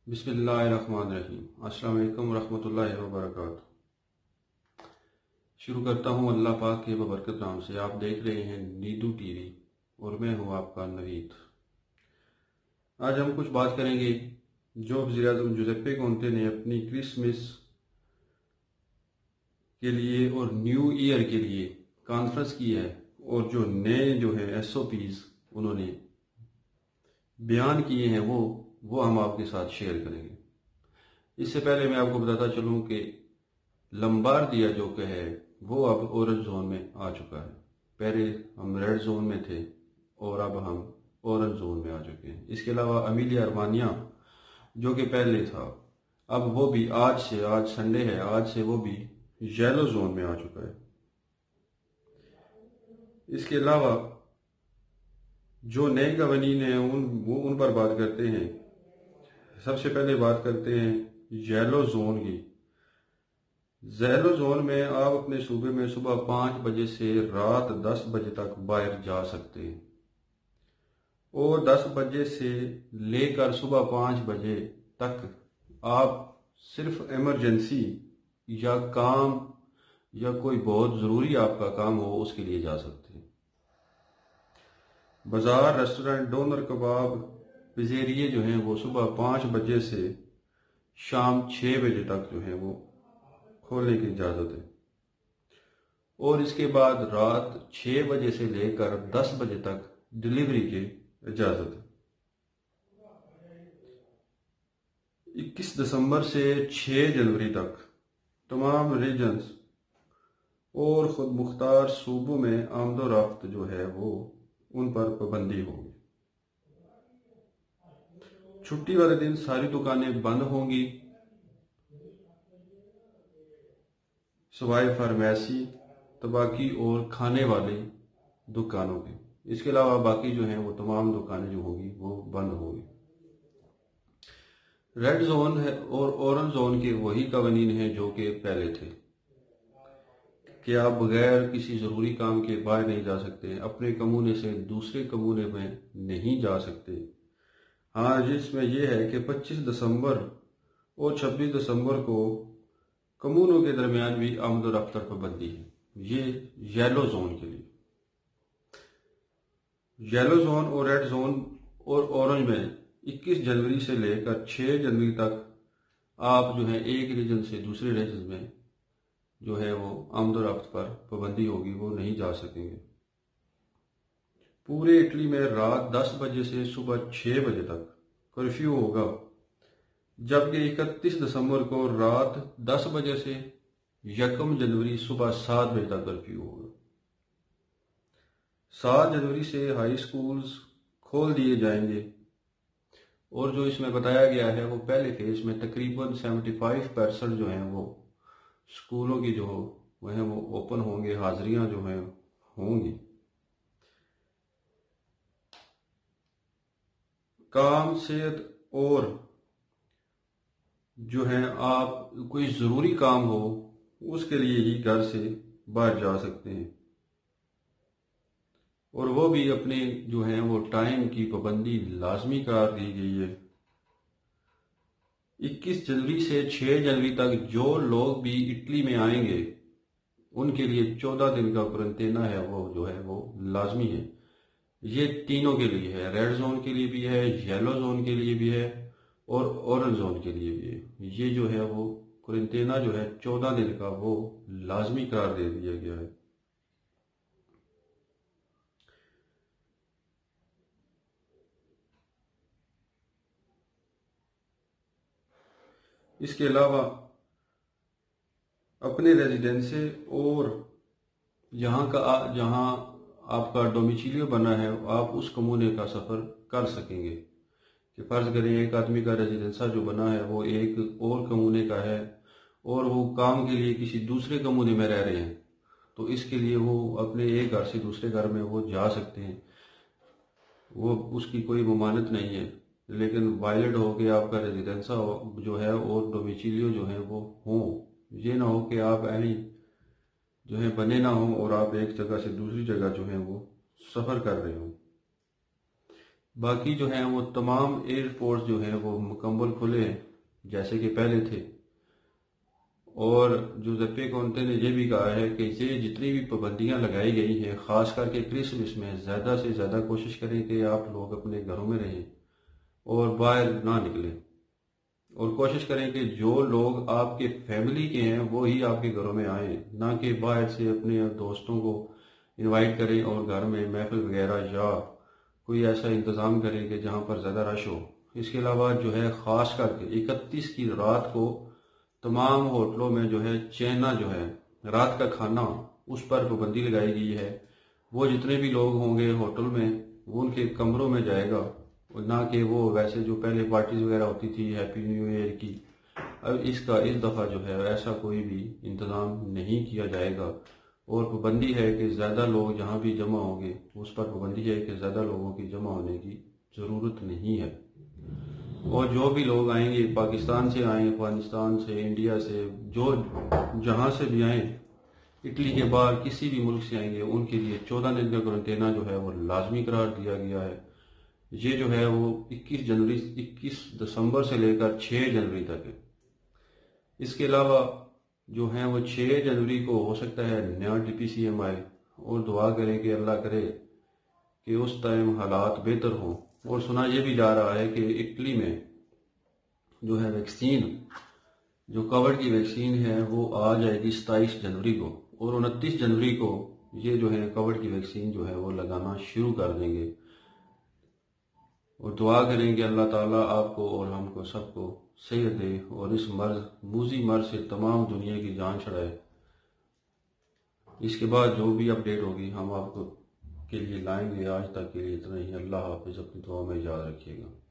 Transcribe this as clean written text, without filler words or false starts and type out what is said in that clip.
بسم اللہ الرحمن الرحیم۔ السلام علیکم ورحمۃ اللہ وبرکاتہ۔ شروع کرتا ہوں اللہ پاک کے ببرکت نام سے۔ آپ دیکھ رہے ہیں نیدو ٹی وی اور میں ہوں آپ کا نوید۔ آج ہم کچھ بات کریں گے جو وزیر اعظم جوزیپے کونتے نے اپنی کرسمس کے لیے اور نیو ایئر کے لیے کانفرنس کی ہے، اور جو نئے ہے SOPs انہوں نے بیان کیے ہیں وہ ہم آپ کے ساتھ شیئر کریں گے۔ اس سے پہلے میں آپ کو بتاتا چلوں کہ لمباردیا جو کہ ہے وہ اب اورنج زون میں آ چکا ہے۔ پہلے ہم ریڈ زون میں تھے اور اب ہم اورنج زون میں آ چکے ہیں۔ اس کے علاوہ امیلیا رومانیا جو کہ پہلے تھا، اب وہ بھی آج سنڈے ہے، آج سے وہ بھی یلو زون میں آ چکا ہے۔ اس کے علاوہ جو نئے قوانین ہیں ان پر بات کرتے ہیں۔ سب سے پہلے بات کرتے ہیں یلو زون کی۔ یلو زون میں آپ اپنے صوبے میں صبح 5 بجے سے رات 10 بجے تک باہر جا سکتے ہیں، اور 10 بجے سے لے کر صبح 5 بجے تک آپ صرف ایمرجنسی یا کام یا کوئی بہت ضروری آپ کا کام ہو اس کے لیے جا سکتے ہیں۔ بازار، ریسٹورنٹ، ڈونر کباب، پزیریے جو ہیں وہ صبح 5 بجے سے شام 6 بجے تک وہ کھولنے کی اجازت ہے، اور اس کے بعد رات 6 بجے سے لے کر 10 بجے تک ڈیلیوری کی اجازت ہے۔ 21 دسمبر سے 6 جنوری تک تمام ریجنز اور خود مختار صوبوں میں آمد و رفت وہ ان پر پابندی ہوگی۔ چھٹی والے دن ساری دکانیں بند ہوں گی سوائے فارمیسی، تمباکو اور کھانے والے دکانوں کے۔ اس کے علاوہ باقی وہ تمام دکانیں ہوگی وہ بند ہوگی۔ ریڈ زون ہے اور اورنج زون کے وہی قوانین ہیں جو کہ پہلے تھے، کہ آپ بغیر کسی ضروری کام کے باہر نہیں جا سکتے، اپنے کمونے سے دوسرے کمونے میں نہیں جا سکتے۔ ہاں، جس میں یہ ہے کہ 25 دسمبر اور 26 دسمبر کو کمونوں کے درمیان بھی آمد و رفت پر پابندی ہے۔ یہ یلو زون کے لیے۔ یلو زون اور ریڈ زون اور اورنج میں 21 جنوری سے لے کر 6 جنوری تک آپ ایک ریجن سے دوسرے ریجن میں وہ آمد و رفت پر پابندی ہوگی، وہ نہیں جا سکیں گے۔ پورے اٹلی میں رات 10 بجے سے صبح 6 بجے تک کرفیو ہوگا، جبکہ 31 دسمبر کو رات 10 بجے سے 1 جنوری صبح 7 بجے تک کرفیو ہوگا۔ 7 جنوری سے ہائی سکولز کھول دیے جائیں گے، اور جو اس میں بتایا گیا ہے وہ پہلے فیز میں تقریباً 75% وہ سکولوں کی وہ اوپن ہوں گے، حاضریاں ہوں گی۔ کام، صحت اور آپ کوئی ضروری کام ہو اس کے لیے ہی گھر سے باہر جا سکتے ہیں، اور وہ بھی اپنے وہ ٹائم کی پابندی لازمی قرار دی گئی ہے۔ 21 جنوری سے 6 جنوری تک جو لوگ بھی اٹلی میں آئیں گے ان کے لیے 14 دن کا قرنطینہ ہے وہ لازمی ہے۔ یہ تینوں کے لیے ہے، ریڈ زون کے لیے بھی ہے، یلو زون کے لیے بھی ہے اور اورنج زون کے لیے بھی ہے۔ یہ وہ قرنطینہ 14 دن کا وہ لازمی قرار دے دیا گیا ہے۔ اس کے علاوہ اپنے ریزیڈنس اور جہاں آپ کا ڈومیچیلیو بنا ہے آپ اس کمونے کا سفر کر سکیں گے، کہ فرض کریں ایک آدمی کا ریزیڈنسا جو بنا ہے وہ ایک اور کمونے کا ہے اور وہ کام کے لیے کسی دوسرے کمونے میں رہ رہے ہیں، تو اس کے لیے وہ اپنے ایک گھر سے دوسرے گھر میں وہ جا سکتے ہیں، وہ اس کی کوئی ممانعت نہیں ہے، لیکن وائلڈ ہو کے آپ کا ریزیڈنسا اور ڈومیچیلیو وہ ہوں۔ یہ نہ ہو کہ آپ بنے نہ ہوں اور آپ ایک جگہ سے دوسری جگہ وہ سفر کر رہے ہوں۔ باقی جو ہیں وہ تمام ایئرپورٹ جو ہیں وہ مکمل کھلے ہیں جیسے کہ پہلے تھے۔ اور جوزپے کونتے نے یہ بھی کہا ہے کہ یہ جتنی بھی پابندیاں لگائی گئی ہیں، خاص کر کے کرسمس میں زیادہ سے زیادہ کوشش کریں کہ آپ لوگ اپنے گھروں میں رہیں اور باہر نہ نکلیں، اور کوشش کریں کہ جو لوگ آپ کے فیملی کے ہیں وہی آپ کے گھروں میں آئیں، نہ کہ باہر سے اپنے دوستوں کو انوائٹ کریں اور گھر میں محفل وغیرہ یا کوئی ایسا انتظام کریں کہ جہاں پر زیادہ رش ہو۔ اس کے علاوہ جو ہے خاص کر کے 31 کی رات کو تمام ہوٹلوں میں جو ہے چینا جو ہے رات کا کھانا اس پر پابندی لگائی گئی ہے۔ وہ جتنے بھی لوگ ہوں گے ہوٹل میں وہ ان کے کمروں میں جائے گا، نہ کہ وہ ویسے جو پہلے پارٹیز وغیرہ ہوتی تھی ہیپی نیو ایئر کی۔ اب اس دفعہ جو ہے ایسا کوئی بھی انتظام نہیں کیا جائے گا، اور پابندی ہے کہ زیادہ لوگ جہاں بھی جمع ہوں گے اس پر پابندی ہے کہ زیادہ لوگوں کی جمع ہونے کی ضرورت نہیں ہے۔ اور جو بھی لوگ آئیں گے، پاکستان سے آئیں، افغانستان سے، انڈیا سے، جو جہاں سے بھی آئیں، اٹلی کے باہر کسی بھی ملک سے آئیں گے، ان کے لیے 14 دن کا قرنطینہ جو ہے وہ لازمی قرار دیا گیا ہے۔ یہ جو ہے وہ 21 دسمبر سے لے کر 6 جنوری تک ہے۔ اس کے علاوہ جو ہیں وہ 6 جنوری کو ہو سکتا ہے نیا ٹی پی سی ایم آئے، اور دعا کریں کہ اللہ کرے کہ اس ٹائم حالات بہتر ہوں۔ اور سنا یہ بھی جا رہا ہے کہ اٹلی میں جو ہے ویکسین، جو کووڈ کی ویکسین ہے وہ آ جائے گی 27 جنوری کو، اور 29 جنوری کو یہ جو ہے کووڈ کی ویکسین جو ہے وہ لگانا شروع کر دیں گے۔ اور دعا کریں کہ اللہ تعالیٰ آپ کو اور ہم کو سب کو صحت دے اور اس موذی مرض سے تمام دنیا کی جان چھڑائے۔ اس کے بعد جو بھی اپڈیٹ ہوگی ہم آپ کو کے لیے لائیں گے۔ آج تک کے لیے اتنا ہی۔ اللہ حافظ، اپنی دعا میں یاد رکھیے گا۔